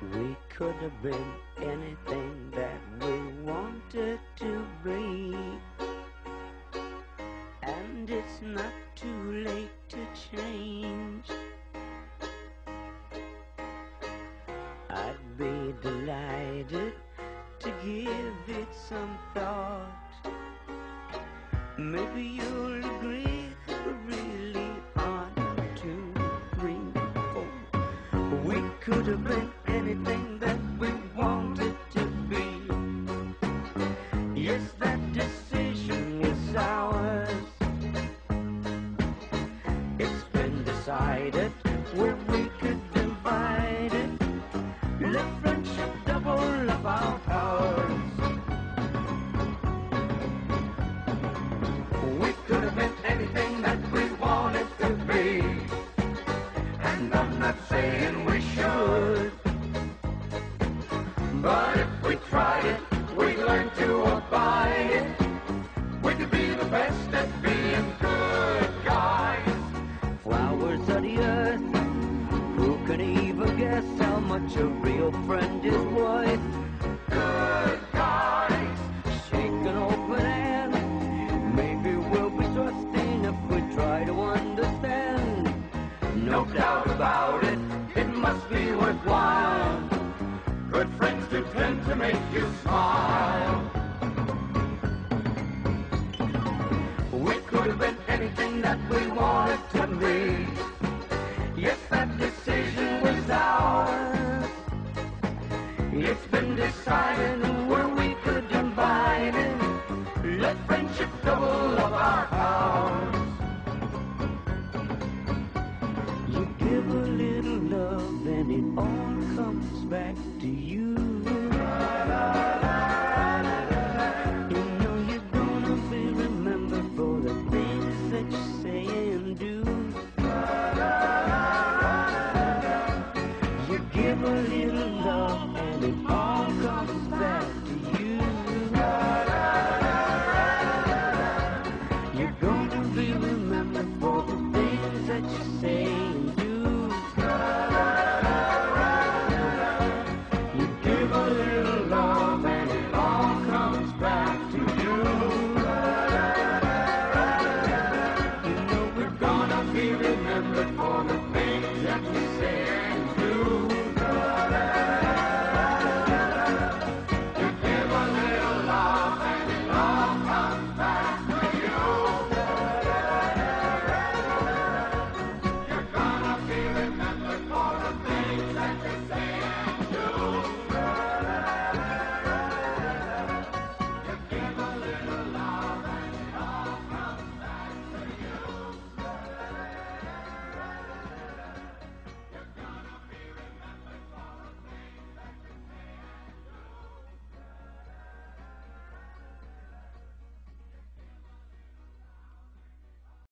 We could have been anything that we wanted to be, and it's not too late to change. I'd be delighted to give it some thought. Maybe you'll agree we really aren't 2, 3, 4. We could have been anything that we wanted to be. Yes, that decision is ours. It's been decided where we could divide it. Let friendship double up our powers. We could have been anything that we wanted to be, and I'm not saying we should, but if we tried it, we'd learn to abide it. We could be the best at being good guys. Flowers of the earth, who can even guess how much a real friend is worth? Good guys, shake an open hand. Maybe we'll be trusting if we try to understand. No doubt about it, it must be worthwhile. Good friends do tend to make you smile. We could have been anything that we wanted to